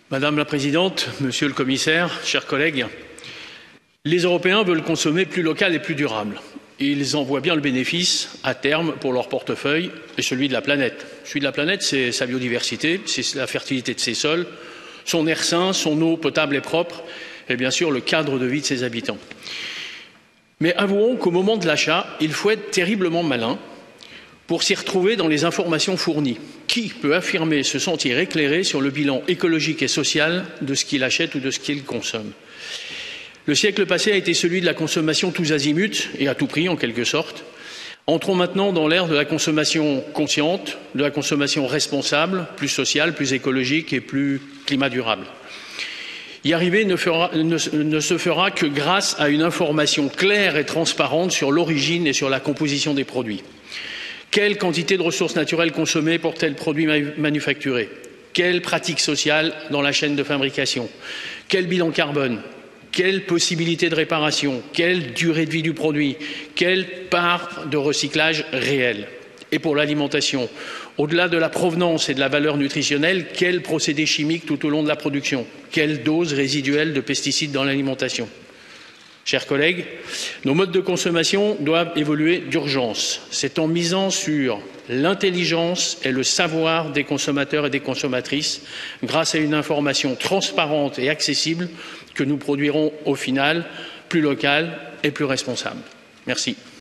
Madame la Présidente, Monsieur le Commissaire, chers collègues, les Européens veulent consommer plus local et plus durable. Ils en voient bien le bénéfice à terme pour leur portefeuille et celui de la planète. Celui de la planète, c'est sa biodiversité, c'est la fertilité de ses sols, son air sain, son eau potable et propre et bien sûr le cadre de vie de ses habitants. Mais avouons qu'au moment de l'achat, il faut être terriblement malin pour s'y retrouver dans les informations fournies. Qui peut affirmer se sentir éclairé sur le bilan écologique et social de ce qu'il achète ou de ce qu'il consomme? Le siècle passé a été celui de la consommation tous azimuts et à tout prix en quelque sorte. Entrons maintenant dans l'ère de la consommation consciente, de la consommation responsable, plus sociale, plus écologique et plus climat durable. Y arriver ne se fera que grâce à une information claire et transparente sur l'origine et sur la composition des produits. Quelle quantité de ressources naturelles consommées pour tel produit manufacturé? Quelles pratiques sociales dans la chaîne de fabrication? Quel bilan carbone? Quelle possibilité de réparation? Quelle durée de vie du produit? Quelle part de recyclage réel? Et pour l'alimentation, au-delà de la provenance et de la valeur nutritionnelle, quels procédés chimiques tout au long de la production? Quelle dose résiduelle de pesticides dans l'alimentation? Chers collègues, nos modes de consommation doivent évoluer d'urgence. C'est en misant sur l'intelligence et le savoir des consommateurs et des consommatrices, grâce à une information transparente et accessible, que nous produirons au final plus local et plus responsable. Merci.